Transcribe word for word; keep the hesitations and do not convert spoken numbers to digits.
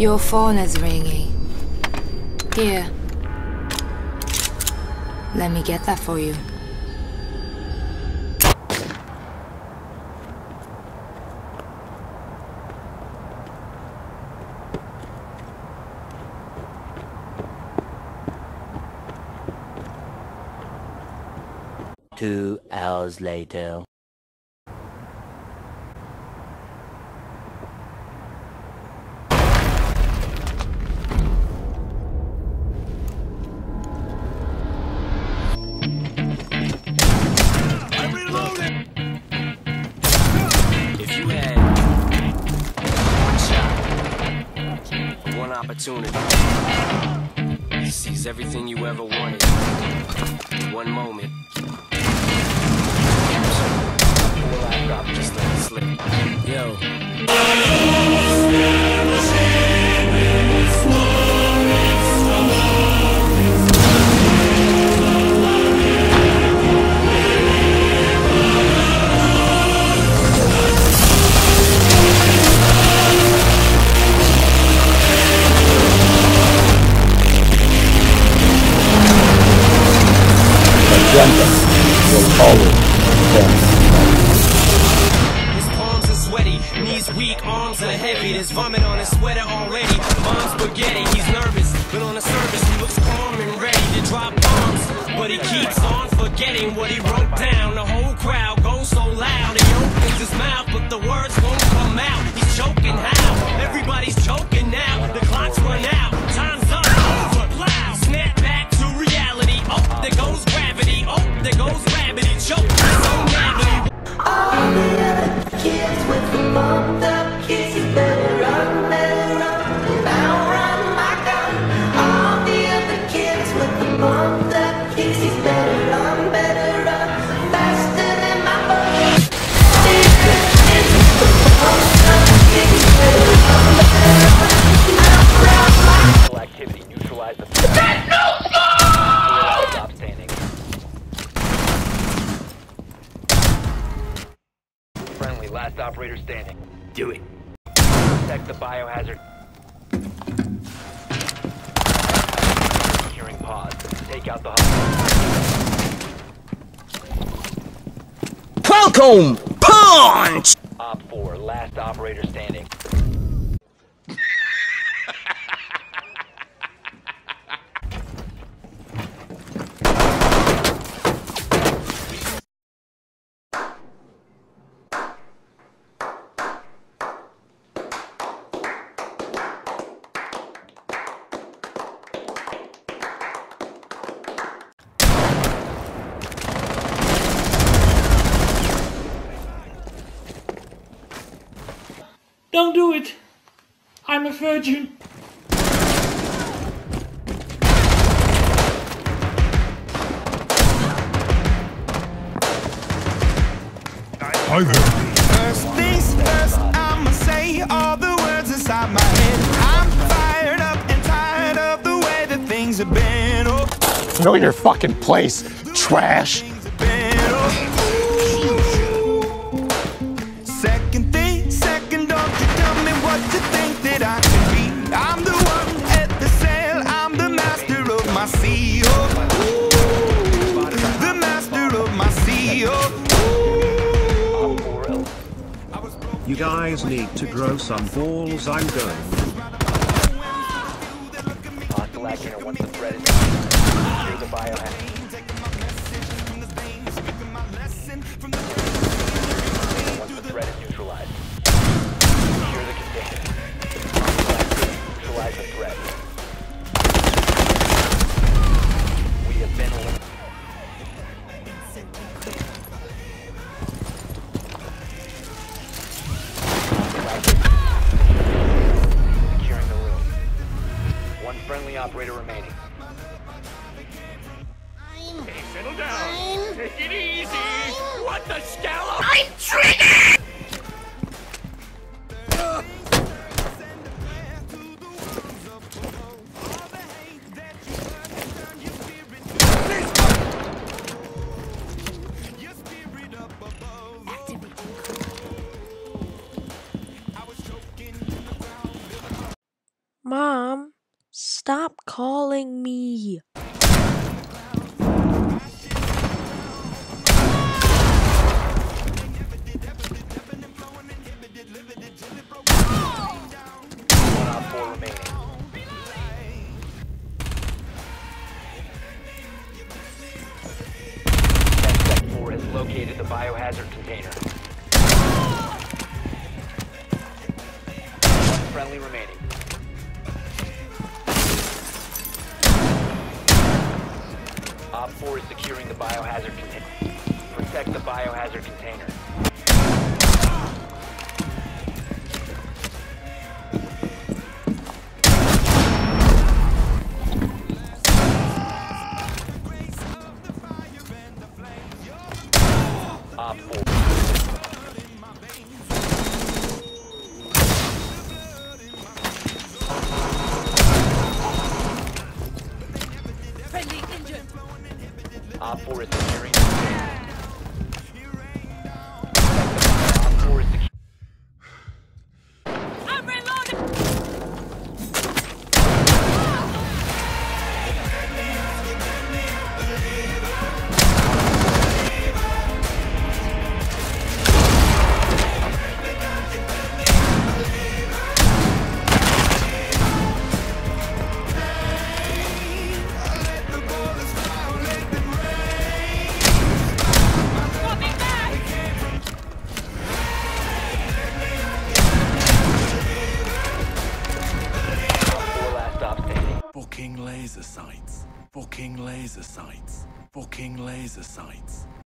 Your phone is ringing. Here. Let me get that for you. Two hours later. Opportunity. Seize everything you ever wanted. One moment. Full life drop, just let it slip. Yo. His palms are sweaty, knees weak, arms are heavy. There's vomit on his sweater already. Mom's spaghetti, he's nervous, but on the surface he looks calm and ready to drop bombs. But he keeps on forgetting what he wrote down. The whole crowd goes so loud. He opens his mouth, but the words won't come out. He's choking how? Everybody's choking now. The clock's run out. Time's up. Over. Loud. Snap back to reality. Oh, there goes gravity. Oh, there goes rabbit. He choked so madly. All the other kids with the bumped up kids, you better run, better run. Now run, my gun. All the other kids with the bumped up kids, you better run, better run. Faster than my boy. The kids with the bumped up kids, you better run, better run. Now run, my gun. Activity neutralize the. There's no score! Stop standing. Friendly, last operator standing. Do it. Protect the biohazard. Securing pods. Take out the hostage. Welcome! Punch! Op four, last operator standing. Don't do it. I'm a virgin. Hi there. First things first, I'ma say all the words inside my head. I'm fired up and tired of the way that things have been. Oh, Know your fucking place, trash. things have been. Oh. Second thing, second, don't you tell me what you think that I can be. I'm the one at the sail, I'm the master of my sea. Oh. The master of my sea. Oh. You guys need to grow some balls. I'm going. Hostile actor once the threat is secure the biohazard. Once the threat is neutralized. Secure the container. Neutralize the threat. We have been eliminated. Securing the room. One friendly operator remaining. Hey, settle down. Take it easy. What the scallop? I'm triggered! Stop calling me. One op four remaining. Sec four has located the biohazard container. One friendly remaining. Op four is securing the biohazard container. Protect the biohazard container. Op four. Op four is securing. Op four is securing. I'm reloading! Booking laser sights. Booking laser sights. Booking laser sights.